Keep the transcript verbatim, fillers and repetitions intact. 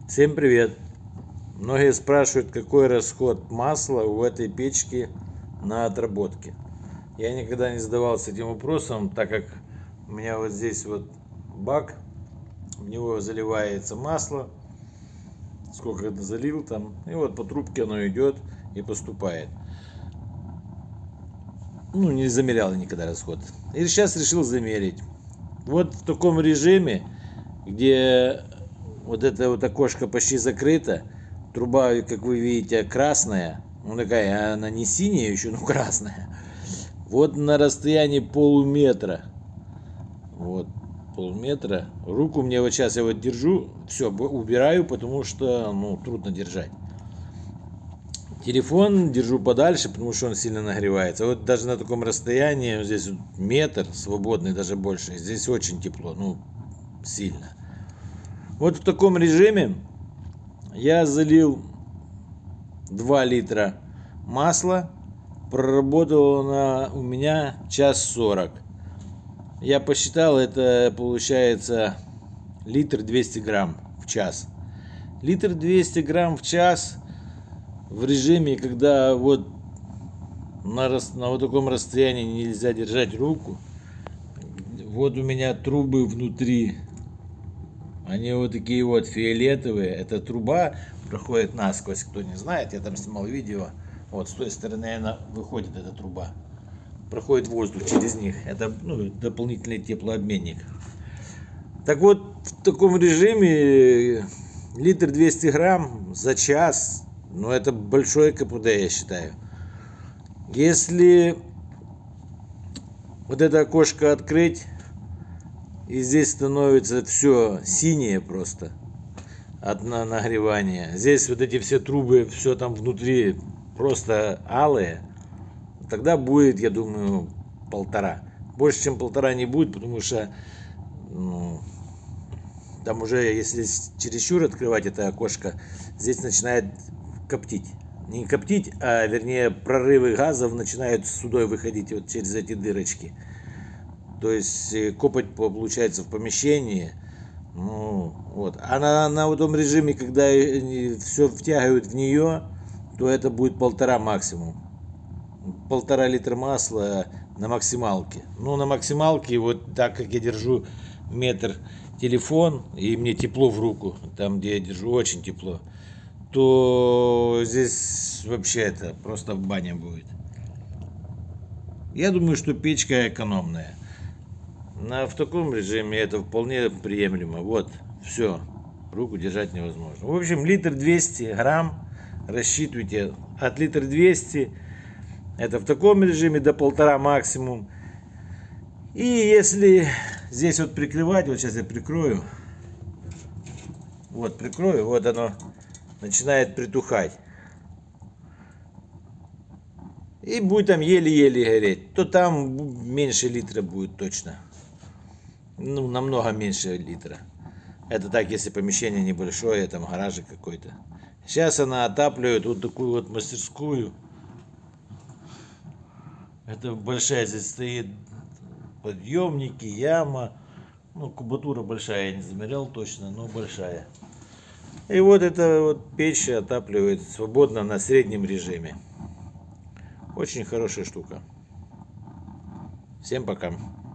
Всем привет! Многие спрашивают, какой расход масла у этой печки на отработке. Я никогда не задавался этим вопросом, так как у меня вот здесь вот бак, в него заливается масло, сколько это залил там, и вот по трубке оно идет и поступает. Ну, не замерял никогда расход. И сейчас решил замерить. Вот в таком режиме, где вот это вот окошко почти закрыто, труба, как вы видите, красная, ну такая, она не синяя еще, но красная. Вот на расстоянии полуметра, вот полметра, руку мне вот сейчас я вот держу, все, убираю, потому что, ну, трудно держать. Телефон держу подальше, потому что он сильно нагревается. Вот даже на таком расстоянии, вот здесь вот метр свободный, даже больше, здесь очень тепло, ну, сильно. Вот в таком режиме я залил два литра масла, проработало на у меня час сорок. Я посчитал, это получается литр двести грамм в час. Литр двести грамм в час в режиме, когда вот на, на вот таком расстоянии нельзя держать руку. Вот у меня трубы внутри. Они вот такие вот фиолетовые. Эта труба проходит насквозь. Кто не знает, я там снимал видео. Вот с той стороны она выходит, эта труба. Проходит воздух через них. Это, ну, дополнительный теплообменник. Так вот, в таком режиме литр двести грамм за час. Ну, это большое КПД, я считаю. Если вот это окошко открыть, и здесь становится все синее просто от нагревания. Здесь вот эти все трубы, все там внутри просто алые. Тогда будет, я думаю, полтора. Больше, чем полтора не будет, потому что, ну, там уже, если чересчур открывать это окошко, здесь начинает коптить. Не коптить, а вернее прорывы газов начинают судой выходить вот через эти дырочки. То есть копоть получается в помещении. Ну, вот. А на, на вот том режиме, когда все втягивают в нее, то это будет полтора максимум. Полтора литра масла на максималке. Ну, на максималке, вот так как я держу метр телефон, и мне тепло в руку, там, где я держу, очень тепло, то здесь вообще это просто баня будет. Я думаю, что печка экономная. На, в таком режиме это вполне приемлемо. Вот, все, руку держать невозможно. В общем, литр двести грамм рассчитывайте. От литра двести это в таком режиме до полтора максимум. И если здесь вот прикрывать, вот сейчас я прикрою, вот прикрою, вот оно начинает притухать. И будет там еле-еле гореть, то там меньше литра будет точно. Ну, намного меньше литра. Это так, если помещение небольшое, там гаражик какой-то. Сейчас она отапливает вот такую вот мастерскую. Это большая здесь стоит подъемники, яма. Ну, кубатура большая, я не замерял точно, но большая. И вот эта вот печь отапливает свободно на среднем режиме. Очень хорошая штука. Всем пока.